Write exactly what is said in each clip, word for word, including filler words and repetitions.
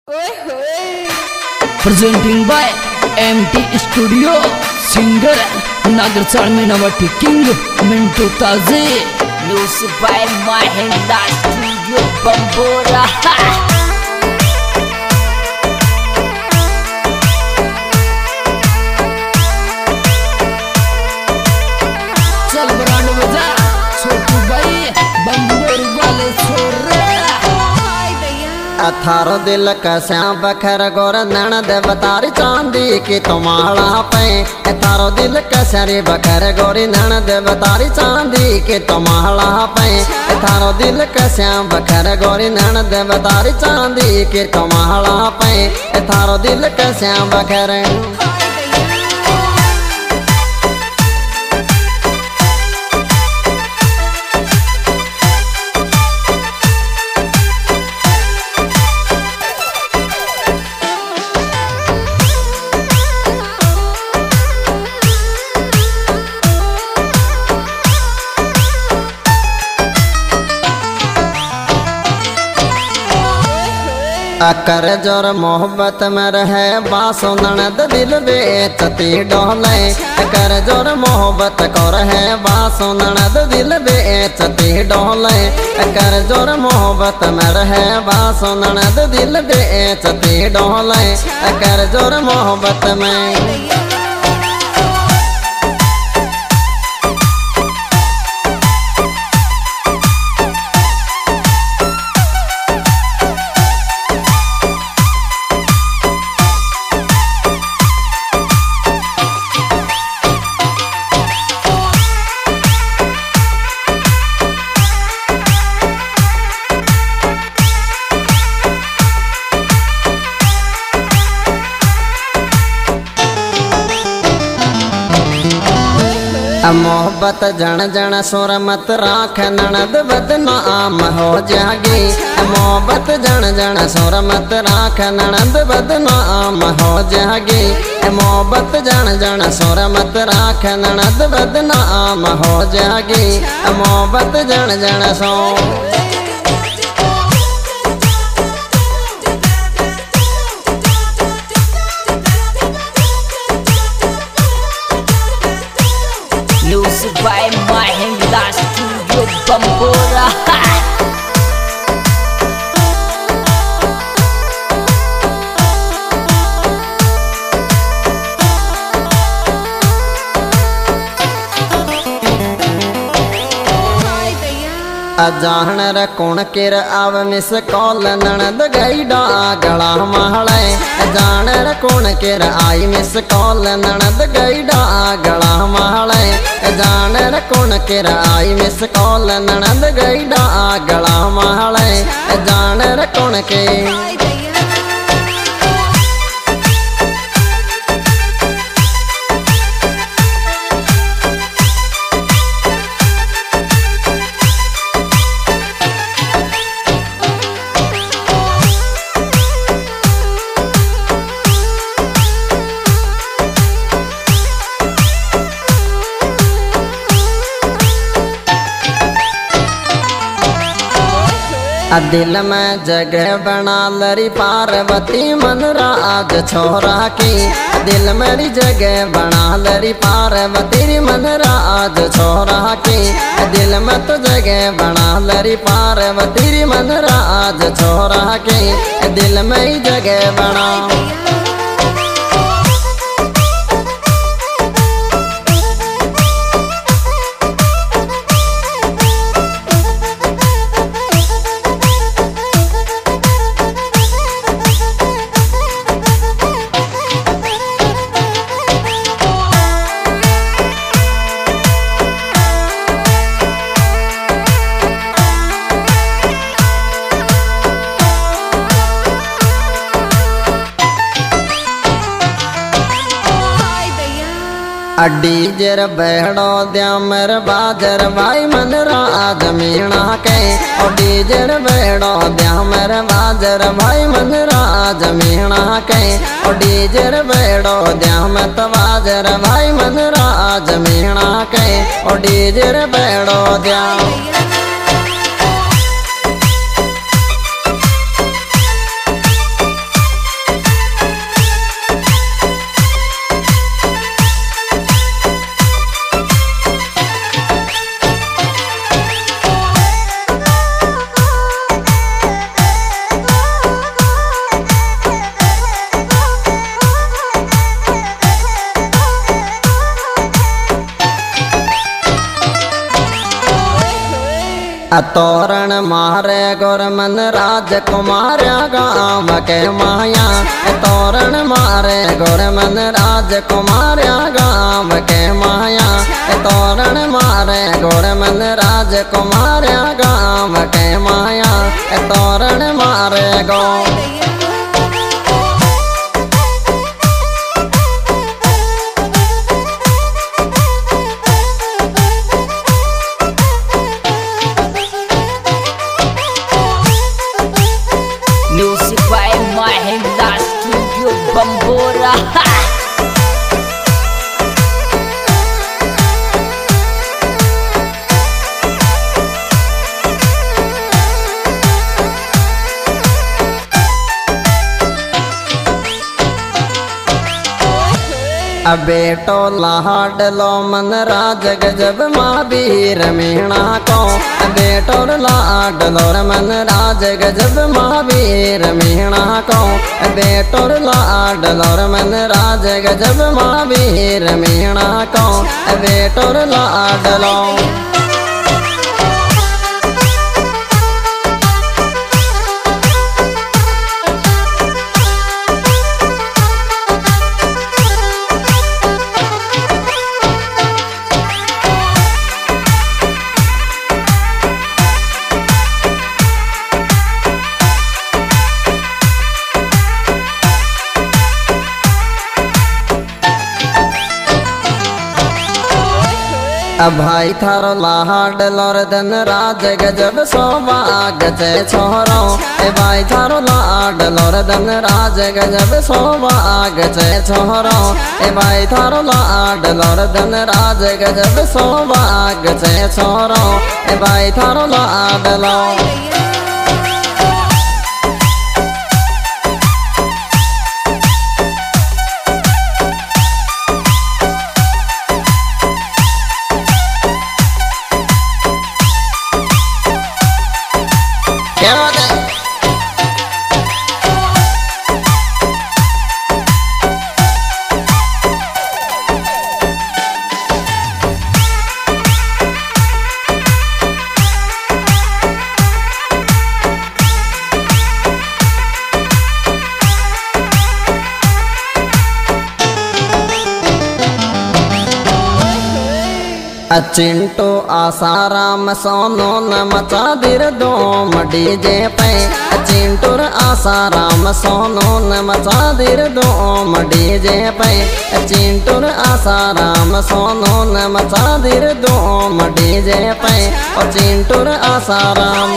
Presenting by M T Studio, singer Nagarchal Minawati King Mintu Taze, music by Mahinda Studio Bambora. चल ब्रांड बजा छोटू भाई बम्बोर वाले छोरे अथारो दिल कस्या बखर गोर नैन दे बतारी चांदी की तुम्हारा पे अथारो दिल कस्या रे बखर गोरी नैन दे बतारी चांदी की तुम्हारा पे अथारो दिल कस्या बखर गोरी नैन दे बतारी चांदी की तुम्हारा पे अथारो दिल कस्या बखर अकर जोर मोहब्बत में रहे बासो ननद दिल बेचती डोले अकर जोर मोहब्बत को रहे बासो ननद दिल बेचती डोले अकर जोर मोहब्बत में रहे बासो ननद दिल बेचती डोले अकर जोर मोहब्बत में मोहब्बत जन जन सुर मत राख ननद बदनाम हो जागी मोहब्बत जन जन सुर मत राख ननद बदनाम हो जागी मोहब्बत जन जन सुर मत राख ननद बदनाम हो जागी मोहब्बत जन जन सो music by Mahinda Studio Bambora. अजान रकुण किर आव मिस कॉल ननद गईडा गला महले अजान रकुण किर आई मिस कॉल ननद गईडा गला महले अजान रकुण किर आई मिस कॉल ननद गईडा गला महले अजान रकुण के दिल में जगह बना लरी पार्वती मन राज छोरा की दिल मेरी जगह बना लरी पार्वती मन राज छोरा की दिल में तो जगह बना लरी पार्वती मन राज छोरा की दिल में ही जगह बना डीजर बहड़ो द्यामर बाजर भाई मन राज मीणा के डीजर बहड़ो द्यामर बाजर भाई मन राज मीणा के डीजर बहड़ो द्यामत बाजर भाई मन राज मीणा के डीजर बहड़ो द्याम तोरण मारे गोर मन राजकुमार गाँव के माया। तोरण मारे गोर मन राजकुमार गाँव के माया। तोरण मारे गोर मन राजकुमार गाँव के माया। तोरण मारे गो Music by Mahindra Studio Bambora. बेटो लाडलो मन राज गजब महावीर मीणा को। बेटो लाडलो मन राज गजब महावीर मीणा को। बेटो लाडलो मन राज गजब महावीर मीणा को। बेटो लाडलो भाई थारो लाडलो धन राज गजब सौभाग से छोरो। भाई थारो लाडलो धन राज गजब सौभाग से छोरो। भाई थारो लाडलो धन राज गजब सौभाग से छोरो। भाई थारो लाडलो चिंटू आसाराम सोनो न मचा दिर दोम डीजे पे। चिंटू आसाराम सोनो न मचा दिर दोम डीजे पे। चिंटू आसाराम सोनो न मचा दिर दोम डीजे पे। और चिंटू आसाराम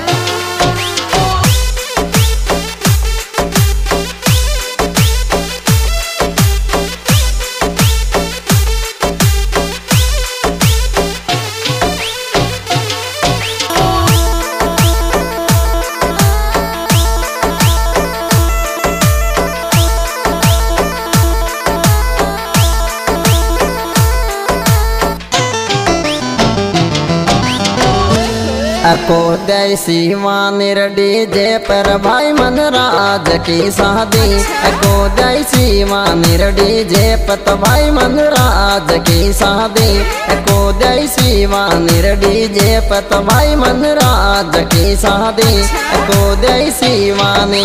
को दैसी वानिर डीजे पर भाई मन राज की शादी। को दैसी वानिर डीजे पर भाई मन राज की शादी। को दैसी वानिर डीजे पर भाई मन राज की शादी। को दैसी वानी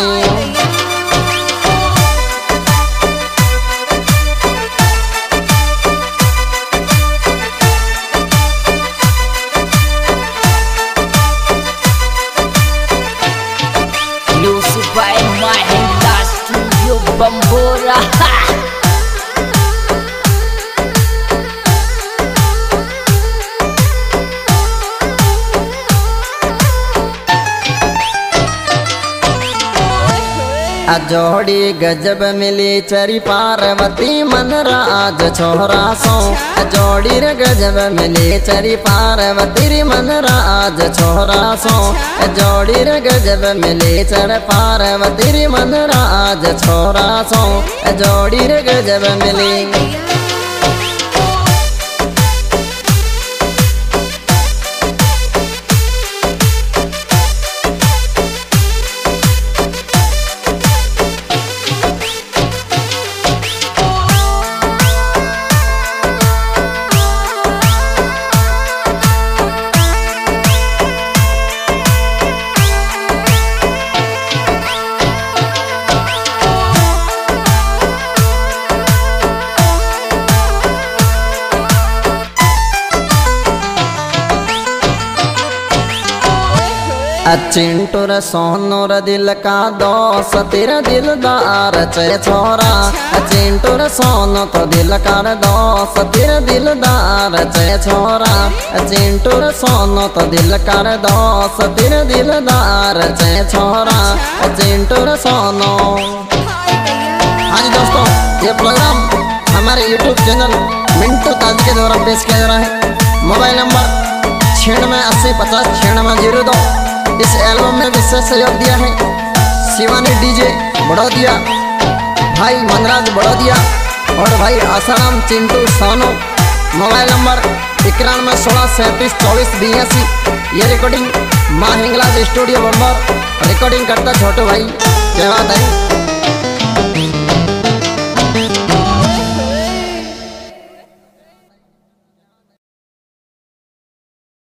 by Mahindra Studio Bambora. जोड़ी गजब मिली चरी पार्वती मन राज छोरा सो। जोड़ी रे गजब मिली चरी पार्वती मन राज छोरा सो। जोड़ी रे गजब मिली चर पार्वती मन राज छोरा सो। जोड़ी रे गजब मिली चिंटू रे सोनू रे दिल का दोस्त तेरा दिलदार चे छोरा। चिंटू रे सोनू तो दिल का दोस्त तेरा दिलदार चे छोरा। चिंटू रे सोनू तो दिल का दोस्त तेरा दिलदार चे छोरा। चिंटू रे सोनू। हाँ जी दोस्तों, ये प्रोग्राम हमारे यूट्यूब चैनल मिंटू ताज के द्वारा पेश किया जा रहा है। मोबाइल नंबर छियानवे अस्सी पचास छियानवे जीरो दो। इस एल्बम में विशेष सहयोग दिया है शिवानी डीजे बड़ौदिया, भाई मनराज बड़ौदिया और भाई आसाराम चिंटू सोनू। मोबाइल नंबर इक्यानवे सोलह सैंतीस चौबीस बयासी। ये रिकॉर्डिंग माँ हिंगलाज स्टूडियो बम्बर। रिकॉर्डिंग करता छोटू भाई। क्या बात है।